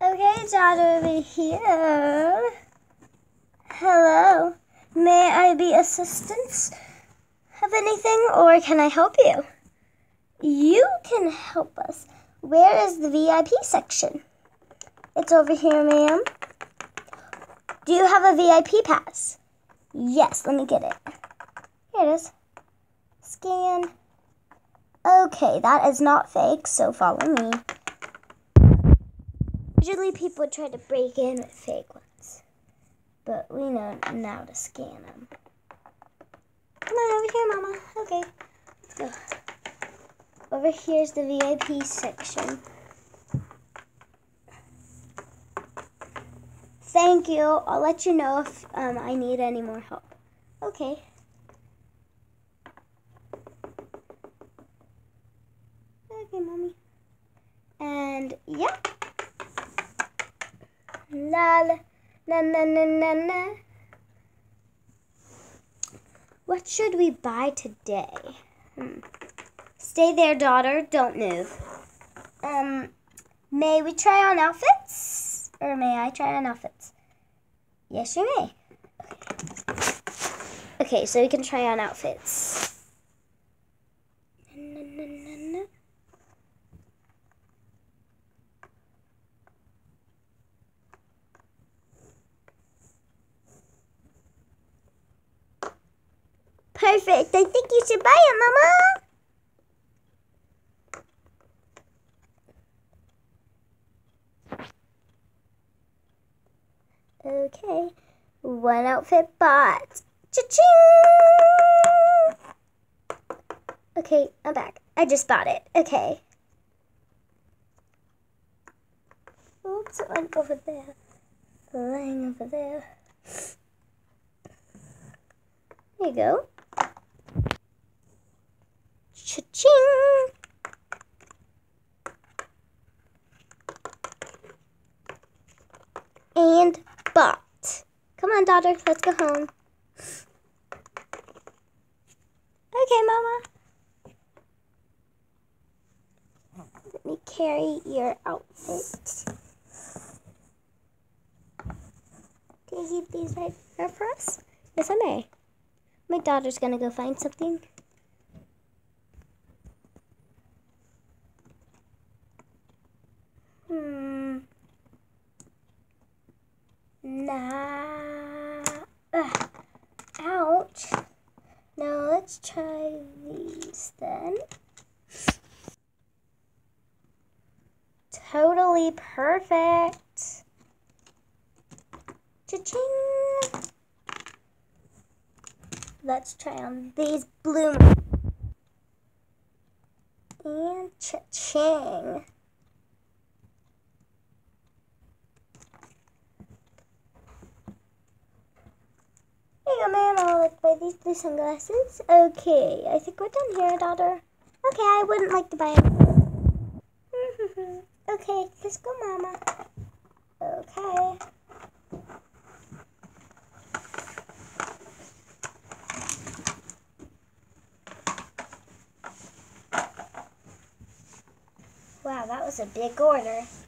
Okay, daughter over here. Hello. May I be assistance of anything, or can I help you? You can help us. Where is the VIP section? It's over here, ma'am. Do you have a VIP pass? Yes, let me get it. Here it is. Scan. Okay, that is not fake, so follow me. Usually people try to break in with fake ones, but we know now to scan them. Come on over here, Mama. Okay, let's go. Over here's the VIP section. Thank you. I'll let you know if I need any more help. Okay. Okay, Mommy. And yeah. La la na na na na na. What should we buy today? Stay there, daughter. Don't move. May we try on outfits? Or may I try on outfits? Yes, you may. Okay, so we can try on outfits. Perfect. I think you should buy it, Mama. Okay. One outfit bought. Cha-ching! Okay, I'm back. I just bought it. Okay. Oops, it went over there. Laying over there. There you go. Cha-ching! And bought. Come on, daughter, let's go home. Okay, Mama. Let me carry your outfit. Can you keep these right there for us? Yes, I may. My daughter's gonna go find something. Ouch. Now let's try these then. Totally perfect. Cha-ching. Let's try on these blue. And cha-ching. Here you go, ma'am. I'll like buy these blue sunglasses. Okay, I think we're done here, daughter. Okay, I wouldn't like to buy them. Okay, let's go, Mama. Okay. Wow, that was a big order.